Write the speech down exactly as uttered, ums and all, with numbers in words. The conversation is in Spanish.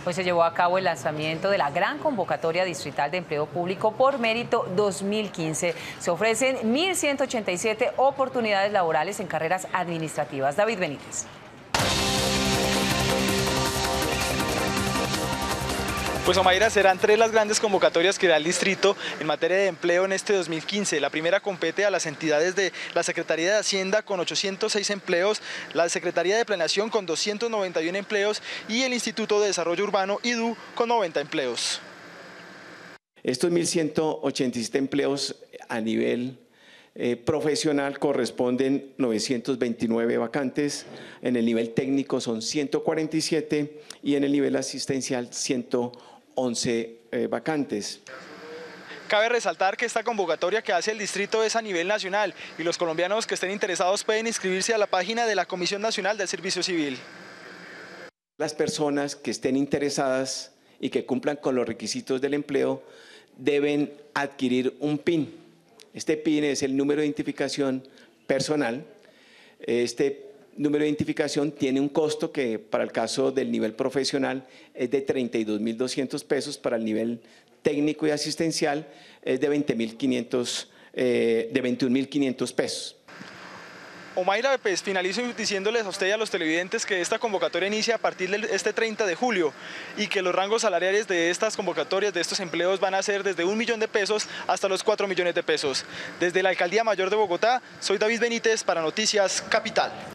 Hoy se llevó a cabo el lanzamiento de la gran convocatoria distrital de empleo público por mérito dos mil quince. Se ofrecen mil ciento ochenta y siete oportunidades laborales en carreras administrativas. David Benítez. Pues Omaira, serán tres las grandes convocatorias que da el distrito en materia de empleo en este dos mil quince. La primera compete a las entidades de la Secretaría de Hacienda con ochocientos seis empleos, la Secretaría de Planeación con doscientos noventa y uno empleos y el Instituto de Desarrollo Urbano, I D U, con noventa empleos. Estos mil ciento ochenta y siete empleos a nivel eh, profesional corresponden novecientos veintinueve vacantes, en el nivel técnico son ciento cuarenta y siete y en el nivel asistencial ciento once eh, vacantes. Cabe resaltar que esta convocatoria que hace el distrito es a nivel nacional y los colombianos que estén interesados pueden inscribirse a la página de la Comisión Nacional del Servicio Civil. Las personas que estén interesadas y que cumplan con los requisitos del empleo deben adquirir un P I N. Este P I N es el número de identificación personal. Este número de identificación tiene un costo que para el caso del nivel profesional es de treinta y dos mil doscientos pesos, para el nivel técnico y asistencial es de veinte mil quinientos, eh, de veintiún mil quinientos pesos. Omaira, pues finalizo diciéndoles a usted y a los televidentes que esta convocatoria inicia a partir de este treinta de julio y que los rangos salariales de estas convocatorias, de estos empleos, van a ser desde un millón de pesos hasta los cuatro millones de pesos. Desde la Alcaldía Mayor de Bogotá, soy David Benítez para Noticias Capital.